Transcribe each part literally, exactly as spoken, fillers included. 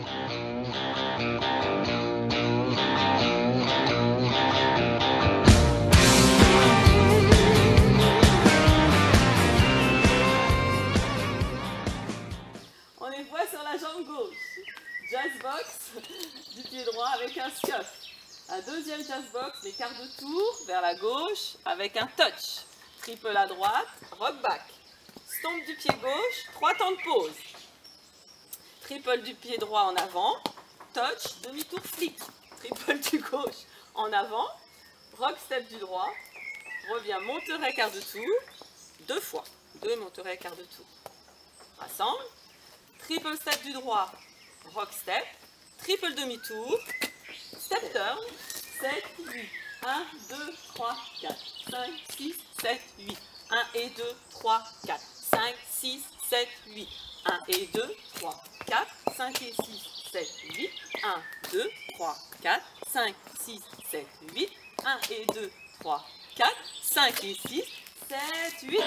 On les voit sur la jambe gauche. Jazz box du pied droit avec un scuff. La deuxième jazz box, les quarts de tour vers la gauche avec un touch. Triple à droite, rock back. Stomp du pied gauche, trois temps de pause. Triple du pied droit en avant, touch, demi-tour flip. Triple du gauche en avant, rock step du droit. Revient monteret quart de tour, deux fois. Deux monteret quart de tour. Rassemble. Triple step du droit, rock step, triple demi-tour, step turn, sept, huit, un, deux, trois, quatre, cinq, six, sept, huit, un et deux, trois, quatre, cinq, six, sept, huit, un et deux, trois, quatre, cinq et six, sept, huit, un, deux, trois, quatre, cinq, six, sept, huit, un et deux, trois, quatre, cinq et six, sept, huit.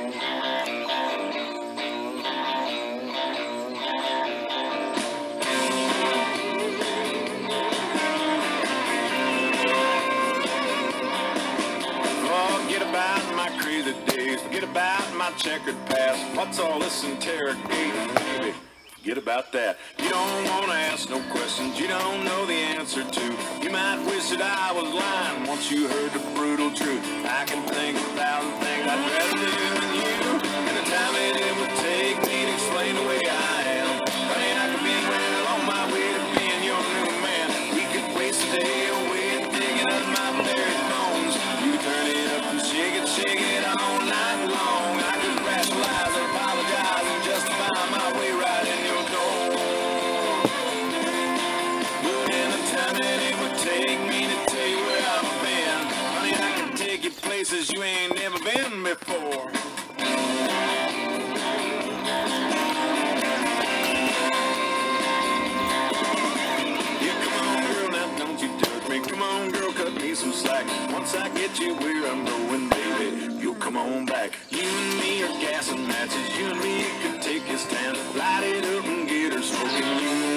Forget about my checkered past. What's all this interrogating, baby? Forget about that. You don't want to ask no questions you don't know the answer to. You might wish that I was lying once you heard the brutal truth. I can think a thousand things I'd rather do than you, and the time that it would take me to explain the way I am. I mean, I could be well on my way to being your new man. We could waste a day away digging up my buried bones. You turn it up and shake it, shake it all night long. I could rationalize, apologize, and justify my way right in your door. But in the time that it would take me to tell you where I've been, honey, I can take you places you ain't never been before. Yeah, come on, girl, now don't you judge me. Come on, girl, cut me some slack. Once I get you where I'm going, baby, you'll come on back. You and me are gas and matches. You and me could take this town, light it up and get her smoking. You